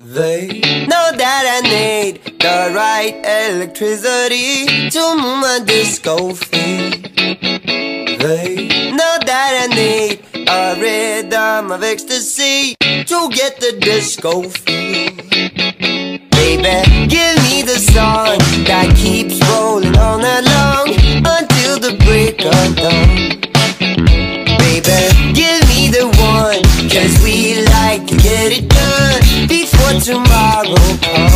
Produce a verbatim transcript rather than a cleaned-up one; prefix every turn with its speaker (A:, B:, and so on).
A: They know that I need the right electricity to move my disco feet. They know that I need a rhythm of ecstasy to get the disco feel. Baby, give me the song that keeps rolling all night long until the break of dawn. Baby, give me the one, 'cause we like to get it done before tomorrow comes.